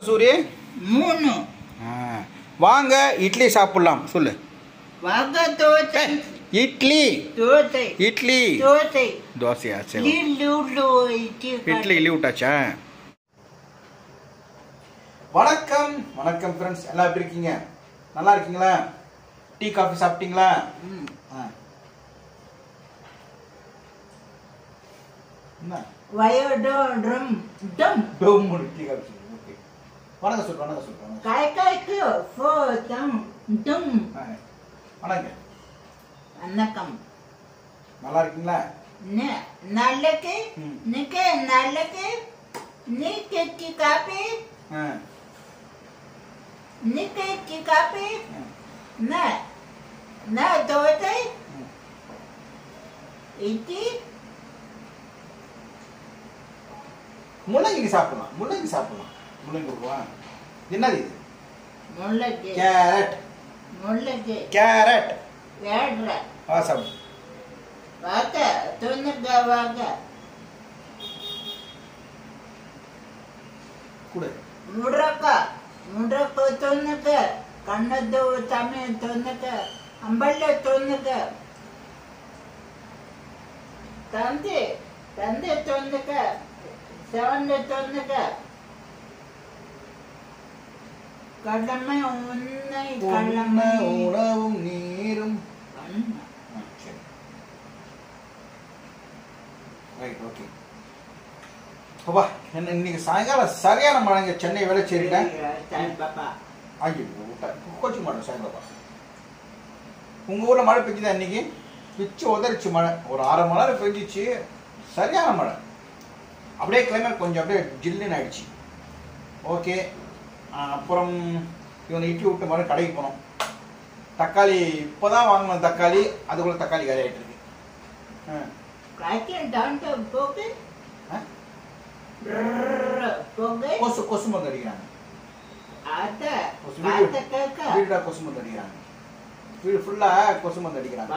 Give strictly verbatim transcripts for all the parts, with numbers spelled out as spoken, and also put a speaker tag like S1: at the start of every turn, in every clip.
S1: சூரி
S2: மூணு.
S1: வாங்க இட்லி சாப்பிடலாம் சொல்லு.
S2: வாங்க தோசை.
S1: இட்லி
S2: தோசை.
S1: இட்லி
S2: தோசை.
S1: தோசையா? சரி, இட்லி இட்லி விட்டாச்சா? வணக்கம் வணக்கம் ஃப்ரெண்ட்ஸ், எல்லாம் எப்படி இருக்கீங்க? நல்லா இருக்கீங்களா? டீ காஃபி சாப்பிட்டீங்களா? என்ன
S2: வயோடோரம் டம்
S1: டம் டீ காஃபி. ஓகே, வணக்கம் சொல்றேன் வணக்கம் சொல்றேன்
S2: காய் காய்க்கு ஃபோ டம் டம்.
S1: வணக்கம்
S2: வணக்கம்.
S1: நல்லா இருக்கீங்களா?
S2: நே நல்லக்கு நிக்கே நல்லக்கு நீ கெட்டி காபி நீ கெட்டி காபி நே நே தோசை இட்லி.
S1: முள்ளங்கி சாப்பிடலாம், முள்ளங்கி சாப்பிடலாம். முள்ளங்கி கொடுவா. என்னது இது?
S2: முள்ளங்கி.
S1: கேரட்.
S2: முள்ளங்கி.
S1: கேரட்.
S2: கேரட்.
S1: வா சாப்பிடு.
S2: வாங்க தொண்ணுங்க வாங்க.
S1: குடு.
S2: முடக்க முடக்க தொண்ணுங்க. கண்ணது தமிழ் தொண்ணுங்க. அம்பல்ல தொண்ணுங்க. தந்தி தந்தி தொண்ணுங்க. செவன்ல தொண்ணுங்க. கடமை உன்னை கடமை
S1: உணவும் நீரும். Right, okay. அப்பா, என்ன இன்னைக்கு சாயங்காலம் சரியான மழைங்க. சென்னை வேலைச்சேரியில. ஐயோ, கோச்சி மாட்டோம் சாயங்காலம். உங்க ஊர்ல மழை பெஞ்சுதா இன்னைக்கு? பிச்சு உதறிச்சு மழை. ஒரு அரை மணி நேரம் பெஞ்சிச்சு. சரியான மழை. அப்படியே கிளைமேட் கொஞ்சம் அப்படியே ஜில்லுன்னு ஆயிடுச்சு. ஓகே, அப்புறம் இவனை இட்லி விட்டு மாதிரி கடைக்கு போனோம். தக்காளி இப்போதான் வாங்கினோம். தக்காளி அதுக்குள்ள தக்காளி காலி ஆகிட்டு இருக்கு. கொசு கொசு மருந்து அடிக்கிறாங்க. வீடா கொசு மருந்து அடிக்கிறாங்க. வீடு ஃபுல்லா கொசு மருந்து அடிக்கிறாங்க.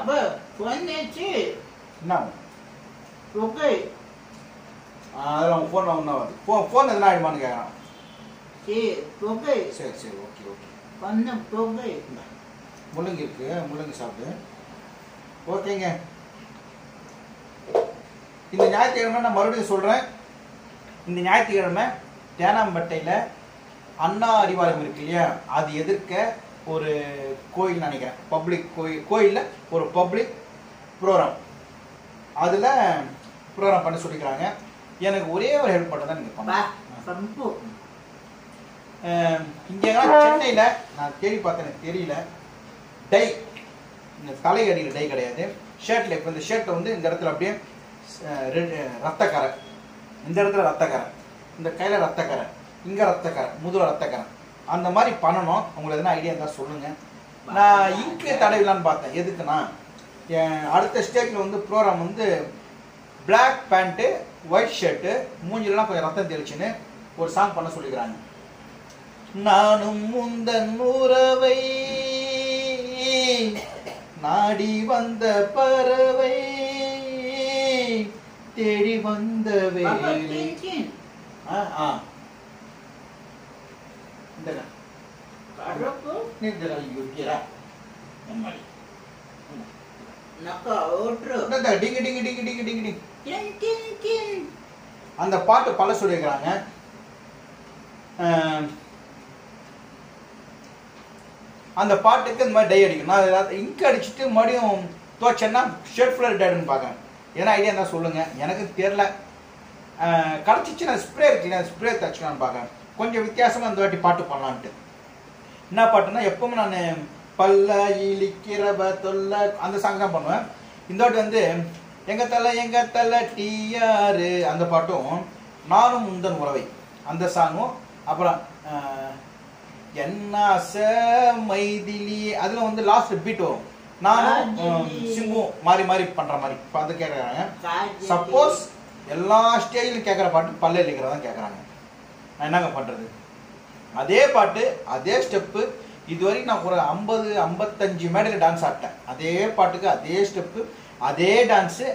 S1: என்ன அதெல்லாம் ஃபோன் ஒன்றும் ஆகுது. ஃபோன் ஃபோன் எதுனா ஆயிடுமான்னு கேட்குறான். சரி சரி, ஓகே ஓகே. முள்ளங்கி இருக்கு, முள்ளங்கி சாப்பிடு. ஓகேங்க. இந்த ஞாயிற்றுக்கிழமை நான் மறுபடியும் சொல்கிறேன். இந்த ஞாயிற்றுக்கிழமை தேனாம்பேட்டையில் அண்ணா அறிவாலயம் இருக்கு இல்லையா, அது எதிர்க்க ஒரு கோயில் நினைக்கிறேன். பப்ளிக் கோயில் கோயிலில் ஒரு பப்ளிக் ப்ரோக்ராம். அதில் ப்ரோக்ராம் பண்ண சொல்லிக்கிறாங்க. எனக்கு ஒரே ஒரு ஹெல்ப் பண்ண தான் நீங்கள் பண்ண. இங்கே சென்னையில் நான் தேடி பார்த்தேன், எனக்கு தெரியல. டை, இந்த தலை அடியில் டை கிடையாது. ஷர்ட்டில் இப்போ இந்த ஷர்ட்டை வந்து இந்த இடத்துல அப்படியே ரத்தக்கரை, இந்த இடத்துல ரத்தக்கரை, இந்த கையில் ரத்தக்கரை, இங்கே ரத்தக்கரை, முதுகில் ரத்தக்கரை, அந்த மாதிரி பண்ணணும். உங்களுக்கு எதனா ஐடியா இருந்தால் சொல்லுங்கள். நான் இங்கு தடவிலான்னு பார்த்தேன். எதுக்குன்னா, அடுத்த ஸ்டேஜில் வந்து ப்ரோக்ராம் வந்து பிளாக் பேண்ட்டு ஒயிட் ஷர்ட்டு, மூஞ்சிலாம் கொஞ்சம் ரத்தம் தெளிச்சுன்னு ஒரு சாங் பண்ண சொல்லிக்கிறாங்க. நானும் முந்தன் உறவை நாடி வந்த பறவை தேடி வந்த வேலை. அந்த பாட்டு பல சொல்லிக்கிறாங்க. அந்த பாட்டுக்கு இந்த மாதிரி டை அடிக்கணும். நான் இங்கு அடிச்சுட்டு மறுபடியும் துவச்சேன்னா ஷர்ட் ஃபுல்லாக டேடுன்னு பார்க்குறேன். ஏன்னா ஐடியா இருந்தால் சொல்லுங்கள். எனக்கு தெரில. கிடச்சிச்சு. நான் ஸ்ப்ரே இருக்குல்ல, ஸ்ப்ரே தச்சுக்கலான்னு பார்க்குறேன். கொஞ்சம் வித்தியாசமாக இந்த வாட்டி பாட்டு பண்ணலான்ட்டு. என்ன பாட்டுன்னா, எப்பவுமே நான் பல்ல இழிக்கிறவ தொல்ல அந்த சாங் தான் பண்ணுவேன். இந்த வாட்டி வந்து எங்க தலை எங்க தலை டிஆரு அந்த பாட்டும், நானும் முந்தன் உறவை அந்த சாங்கும், அப்புறம் என்ன மைதிலி அதில் வந்து லாஸ்ட் பீட் வரும். நானும் சிம்பும் மாறி மாறி பண்ணுற மாதிரி பார்த்து கேட்குறாங்க. சப்போஸ் எல்லா ஸ்டேஜிலும் கேட்குற பாட்டு பல்ல இழிக்கிறதான் கேட்குறாங்க. நான் என்னங்க பண்ணுறது? அதே பாட்டு அதே ஸ்டெப்பு இதுவரைக்கும் நான் ஒரு ஐம்பது ஐம்பத்தஞ்சு மேடையில் டான்ஸ் ஆடிட்டேன். அதே பாட்டுக்கு அதே ஸ்டெப்பு அதே டான்ஸு.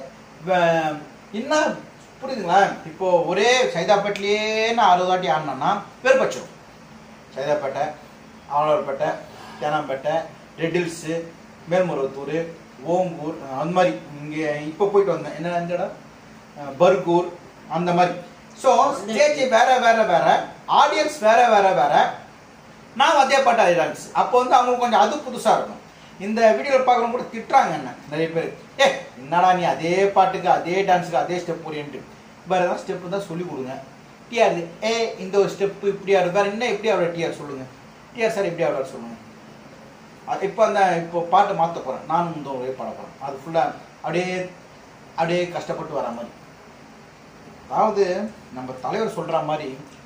S1: இன்னும் புரியுதுங்களா? இப்போ ஒரே சைதாப்பேட்டிலேயே நான் அறுபது வாட்டி ஆடினேன்னா வெறுப்பச்சிடும். சைதாப்பேட்டை, ஆவலூர்பேட்டை, தேனாம்பேட்டை, ரெட்டில்ஸு, மேல்மருவத்தூர், ஓம்பூர், அந்த மாதிரி இங்கே இப்போ போயிட்டு வந்தேன். என்ன அந்த இடம் பர்கூர், அந்த மாதிரி. ஸோ ஸ்டேஜ் வேற வேற வேற, ஆடியன்ஸ் வேற வேற வேற. நான் அதே பாட்டு ஆடியன்ஸ். அப்போ வந்து அவங்களுக்கு கொஞ்சம் அது புதுசாக இருக்கும். இந்த வீடியோவில் பார்க்குறவங்க கூட திட்டுறாங்க என்ன நிறைய பேர், ஏ என்னடா நீ அதே பாட்டுக்கு அதே டான்ஸுக்கு அதே ஸ்டெப் போறியன்ட்டு. வேறு ஏதாவது ஸ்டெப்பு தான் சொல்லிக் கொடுங்க. டிஆர் ஏ இந்த ஒரு ஸ்டெப்பு இப்படி ஆடு, வேறு என்ன எப்படி ஆடுற டிஆர் சொல்லுங்கள். டிஆர் சார் எப்படி ஆடுறாரு சொல்லுங்கள். இப்போ அந்த இப்போ பாட்டு மாற்ற போகிறேன், நானும் இந்த ஒரே பாட போகிறேன். அது ஃபுல்லாக அப்படியே அப்படியே கஷ்டப்பட்டு வர மாதிரி. அதாவது நம்ம தலைவர் சொல்கிற மாதிரி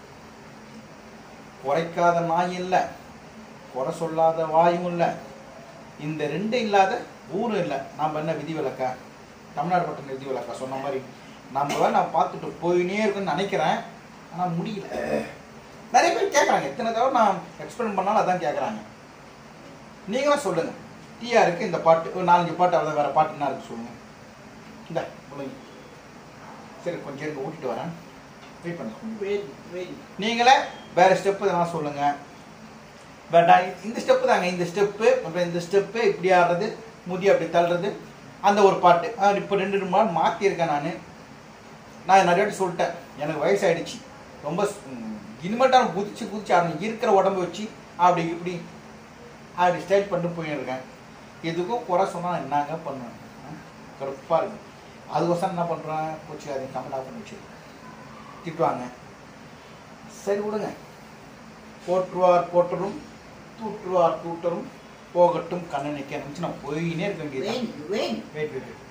S1: குறைக்காத நாய் இல்லை, குறை சொல்லாத வாயும் இல்லை, இந்த ரெண்டு இல்லாத ஊரும் இல்லை. நம்ம என்ன விதி விலக்கா, தமிழ்நாடு பட்டம் விதி விலக்கா சொன்ன மாதிரி நம்ம நான் பார்த்துட்டு போயினே இருக்குன்னு நினைக்கிறேன். ஆனால் முடியல. நிறைய பேர் கேட்குறாங்க, எத்தனை தடவை நான் எக்ஸ்பிளைன் பண்ணாலும் அதான் கேட்குறாங்க. நீங்களும் சொல்லுங்கள், டிஆருக்கு இந்த பாட்டு ஒரு நாலஞ்சு பாட்டு அவ்வளோ வேறு பாட்டு என்ன இருக்குது சொல்லுங்கள். இந்த சொல்லுங்க. சரி கொஞ்சம் இருக்க ஊட்டிட்டு வரேன், வெயிட் பண்ணுங்க. நீங்களே வேறு ஸ்டெப்பு இதெல்லாம் சொல்லுங்கள். பட் இந்த ஸ்டெப்பு தாங்க, இந்த ஸ்டெப்பு அப்புறம் இந்த ஸ்டெப்பு இப்படி ஆடுறது, முதி அப்படி தள்ளுறது, அந்த ஒரு பாட்டு. இப்போ ரெண்டு ரெண்டு மாதம் மாற்றிருக்கேன். நான் நான் நிறைய வாட்டி சொல்லிட்டேன், எனக்கு வயசாகிடுச்சு, ரொம்ப இனிமேட்டான குதிச்சு குதிச்சு ஆடணும், இருக்கிற உடம்பு வச்சு அப்படி இப்படி அப்படி ஸ்டைல் பண்ணிட்டு போயிருக்கேன். எதுக்கும் குறை சொன்னால் என்னங்க பண்ணுவேன், கருப்பாக இருக்கும். அதுக்கோசரம் என்ன பண்ணுறேன், போச்சு அதை கமெண்ட் ஆஃப் பண்ணி வச்சு திட்டுவாங்க. சரி விடுங்க. போற்றுவார் போற்றரும், தூற்றுவார் தூட்டரும், போகட்டும் கண்ணனுக்கு நினச்சி நான் போயினே இருக்க வேண்டியது. Wait wait